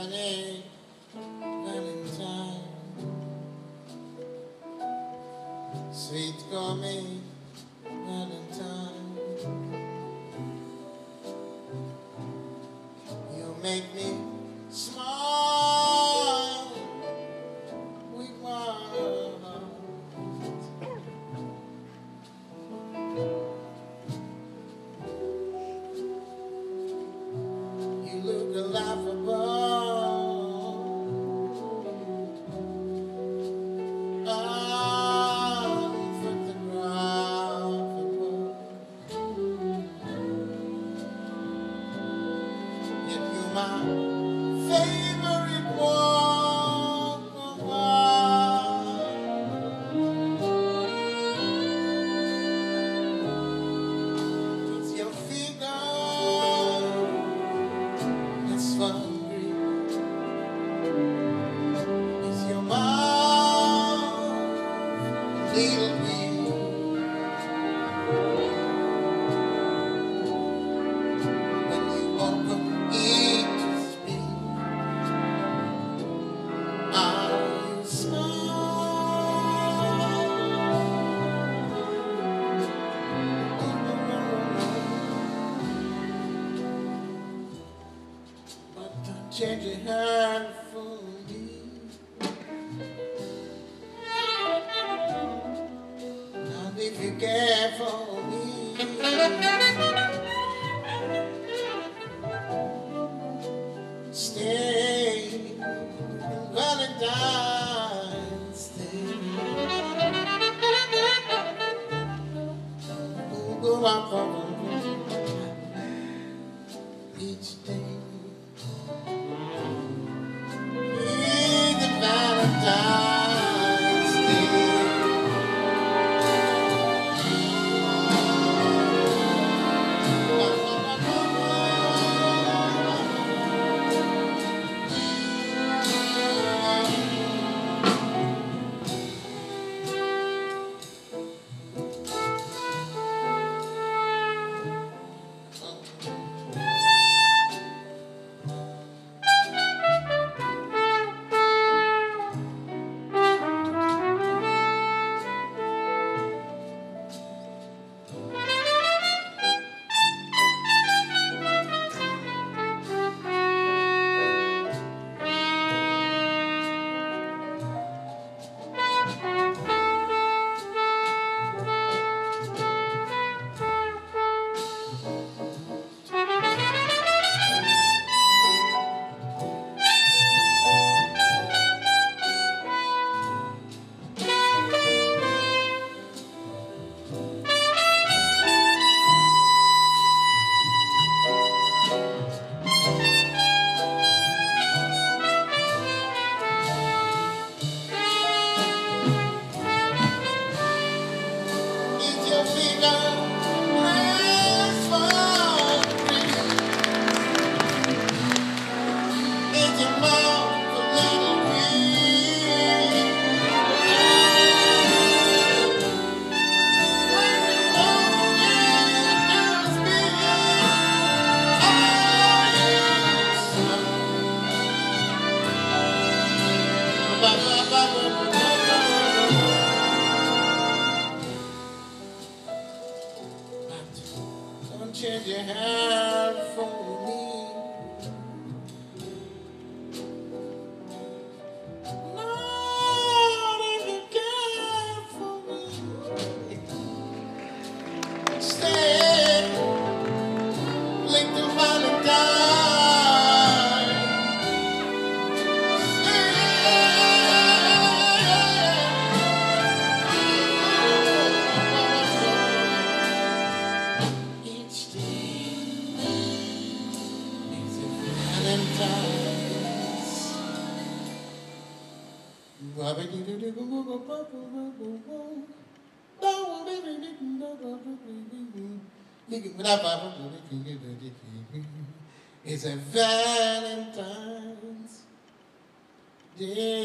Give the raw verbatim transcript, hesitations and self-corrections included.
honey, Valentine, sweet coming Valentine, you make me smile with my heart. You look laughable. My favorite walk of art. It's your figure that's hungry. It's your mouth, little wheel. When you open it, change your hand for me. And if you care for me, stay in Valentine's Day. Go out for each day. Valentine's Day. Don't change your hand for me. Not if you care for me. Stay, lick the Valentine. It's a Valentine's Day.